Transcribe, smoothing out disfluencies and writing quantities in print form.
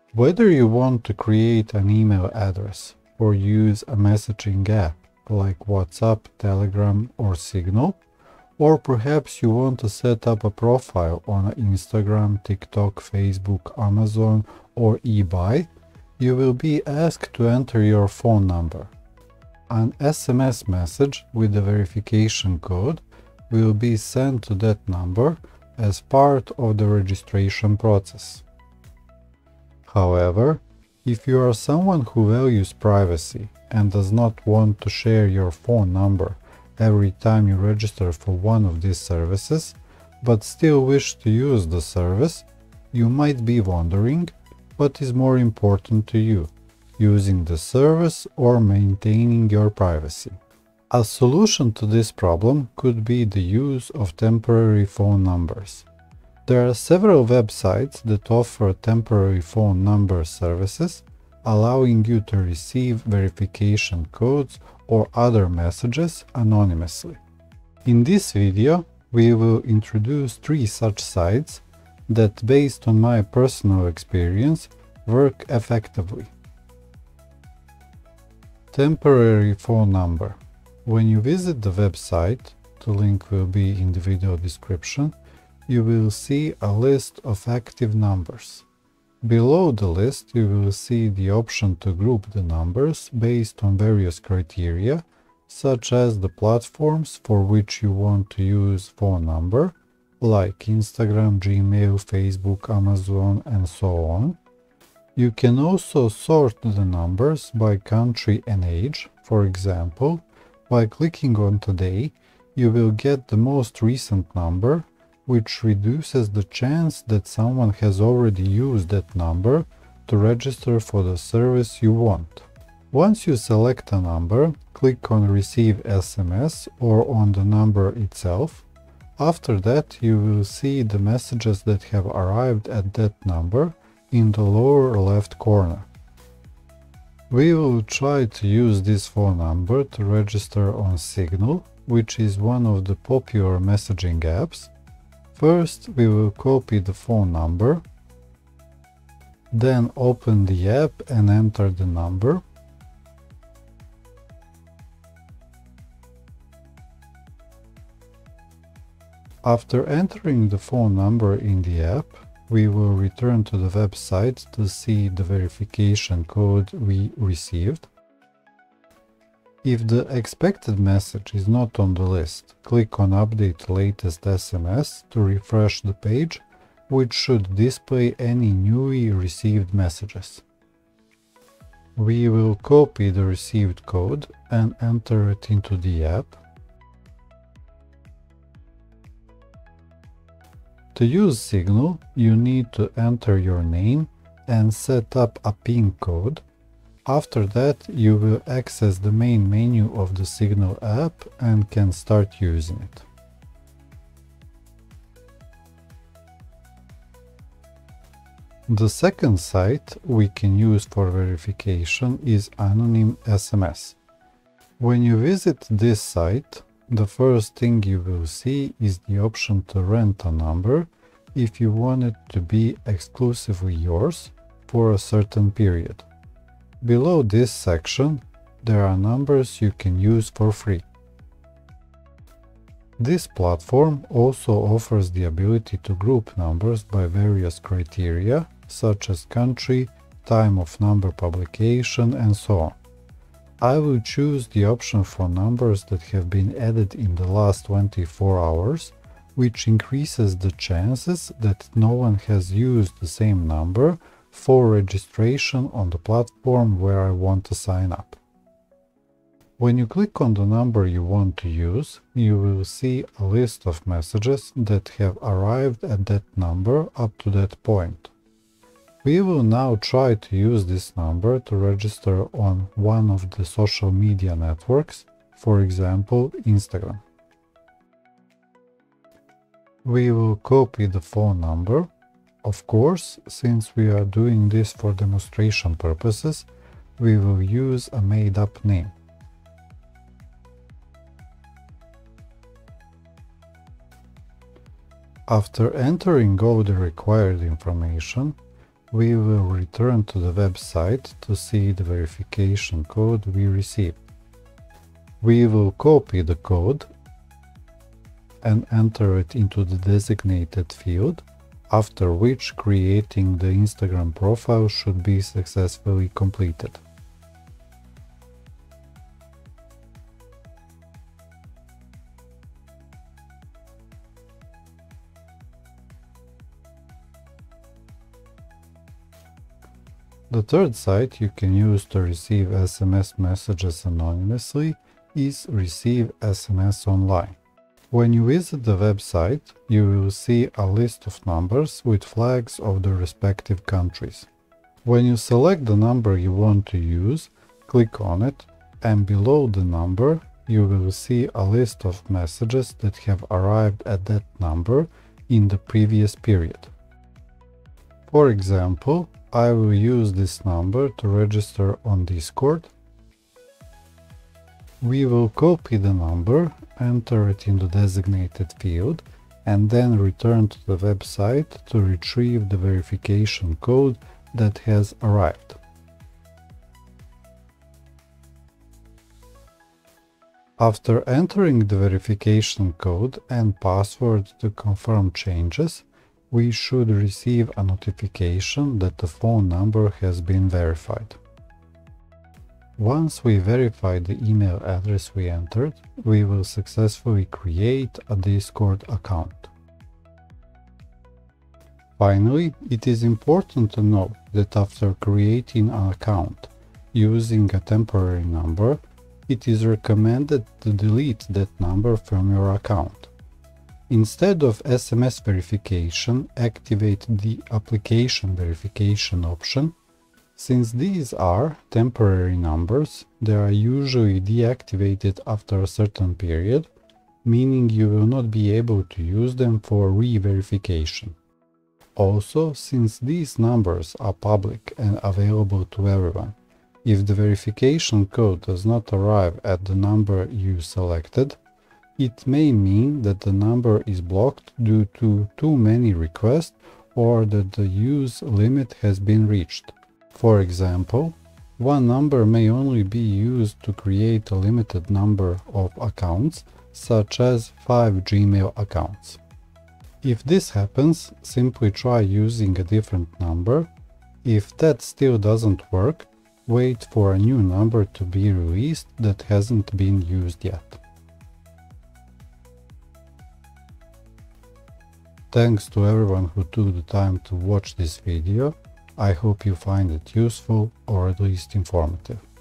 Whether you want to create an email address or use a messaging app like WhatsApp, Telegram, or Signal, or perhaps you want to set up a profile on Instagram, TikTok, Facebook, Amazon, or eBay, you will be asked to enter your phone number. An SMS message with the verification code will be sent to that number as part of the registration process. However, if you are someone who values privacy and does not want to share your phone number every time you register for one of these services, but still wish to use the service, you might be wondering what is more important to you, using the service or maintaining your privacy. A solution to this problem could be the use of temporary phone numbers. There are several websites that offer temporary phone number services, allowing you to receive verification codes or other messages anonymously. In this video, we will introduce 3 such sites that, based on my personal experience, work effectively. Temporary phone number. When you visit the website, the link will be in the video description, you will see a list of active numbers. Below the list, you will see the option to group the numbers based on various criteria, such as the platforms for which you want to use phone number, like Instagram, Gmail, Facebook, Amazon, and so on. You can also sort the numbers by country and age. For example, by clicking on Today, you will get the most recent number, which reduces the chance that someone has already used that number to register for the service you want. Once you select a number, click on Receive SMS or on the number itself. After that, you will see the messages that have arrived at that number in the lower left corner. We will try to use this phone number to register on Signal, which is one of the popular messaging apps. First, we will copy the phone number, then open the app and enter the number. After entering the phone number in the app, we will return to the website to see the verification code we received. If the expected message is not on the list, click on Update Latest SMS to refresh the page, which should display any newly received messages. We will copy the received code and enter it into the app. To use Signal, you need to enter your name and set up a PIN code. After that, you will access the main menu of the Signal app and can start using it. The second site we can use for verification is AnonymSMS. When you visit this site, the first thing you will see is the option to rent a number if you want it to be exclusively yours for a certain period. Below this section, there are numbers you can use for free. This platform also offers the ability to group numbers by various criteria, such as country, time of number publication, and so on. I will choose the option for numbers that have been added in the last 24 hours, which increases the chances that no one has used the same number for registration on the platform where I want to sign up. When you click on the number you want to use, you will see a list of messages that have arrived at that number up to that point. We will now try to use this number to register on one of the social media networks, for example, Instagram. We will copy the phone number. Of course, since we are doing this for demonstration purposes, we will use a made-up name. After entering all the required information, we will return to the website to see the verification code we received. We will copy the code and enter it into the designated field, after which creating the Instagram profile should be successfully completed. The third site you can use to receive SMS messages anonymously is Receive SMS Online. When you visit the website, you will see a list of numbers with flags of the respective countries. When you select the number you want to use, click on it, and below the number you will see a list of messages that have arrived at that number in the previous period. For example, I will use this number to register on Discord. We will copy the number, enter it in the designated field, and then return to the website to retrieve the verification code that has arrived. After entering the verification code and password to confirm changes, we should receive a notification that the phone number has been verified. Once we verify the email address we entered, we will successfully create a Discord account. Finally, it is important to note that after creating an account using a temporary number, it is recommended to delete that number from your account. Instead of SMS verification, activate the application verification option. Since these are temporary numbers, they are usually deactivated after a certain period, meaning you will not be able to use them for re-verification. Also, since these numbers are public and available to everyone, if the verification code does not arrive at the number you selected, it may mean that the number is blocked due to too many requests or that the use limit has been reached. For example, one number may only be used to create a limited number of accounts, such as 5 Gmail accounts. If this happens, simply try using a different number. If that still doesn't work, wait for a new number to be released that hasn't been used yet. Thanks to everyone who took the time to watch this video. I hope you find it useful or at least informative.